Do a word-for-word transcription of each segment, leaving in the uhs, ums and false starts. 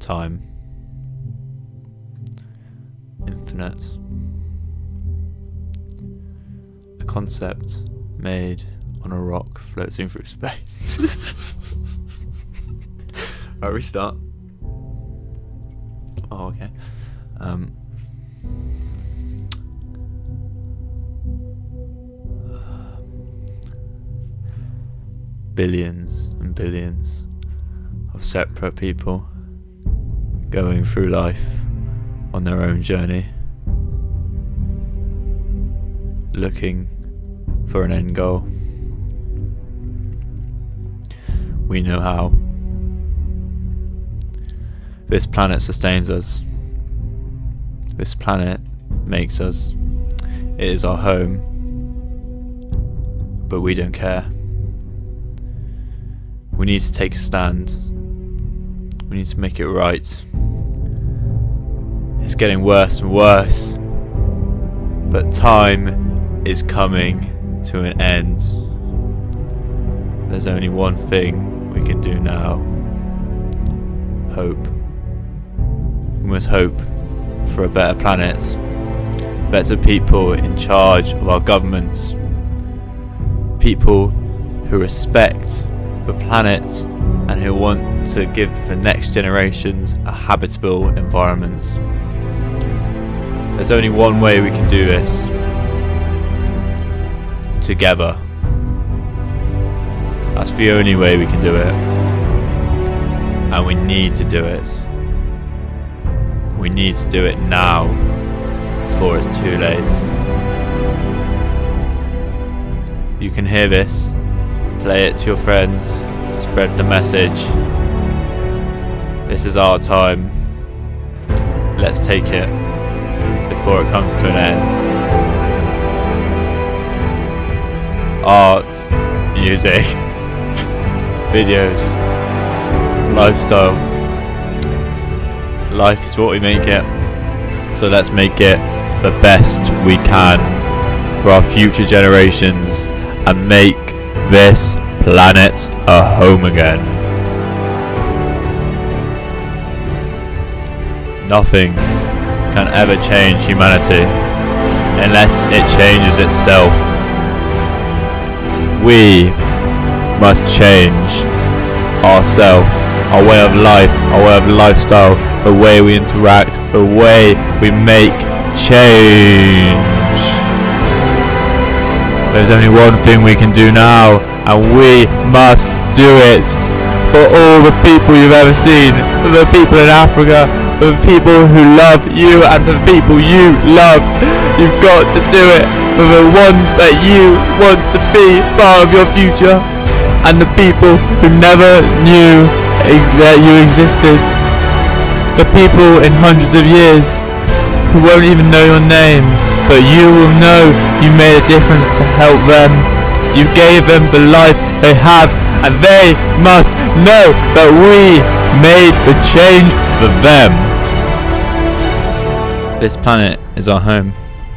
time. Infinite. A concept made on a rock floating through space. Alright, restart. Oh, okay. Um. Billions and billions of separate people going through life on their own journey, looking for an end goal. We know how. This planet sustains us. This planet makes us. It is our home. But we don't care. We need to take a stand. We need to make it right. It's getting worse and worse. But time is coming to an end. There's only one thing we can do now. Hope. We must hope for a better planet. Better people in charge of our governments. People who respect the planet and who want to give the next generations a habitable environment. There's only one way we can do this. Together. That's the only way we can do it. And we need to do it. We need to do it now, before it's too late. You can hear this. Play it to your friends. Spread the message. This is our time. Let's take it before it comes to an end. Art, music, videos, lifestyle. Life is what we make it. So let's make it the best we can for our future generations and make this planet a home again. Nothing can ever change humanity unless it changes itself. We must change ourselves, our way of life, our way of lifestyle, the way we interact, the way we make change. There's only one thing we can do now, and we must do it. For all the people you've ever seen, for the people in Africa, for the people who love you and for the people you love, you've got to do it. For the ones that you want to be part of your future, and the people who never knew that you existed. The people in hundreds of years who won't even know your name, but you will know you made a difference to help them. You gave them the life they have, and they must know that we made the change for them. This planet is our home.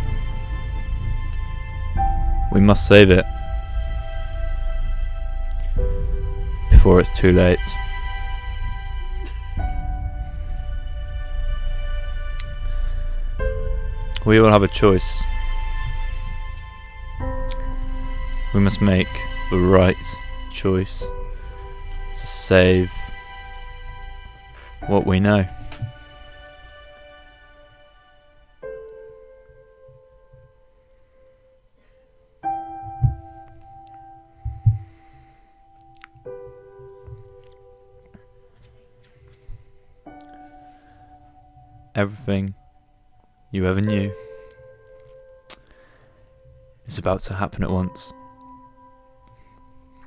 We must save it before it's too late. We all have a choice. We must make the right choice to save what we know. Everything you ever knew is about to happen at once.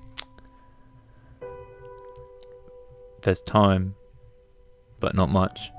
There's time, but not much.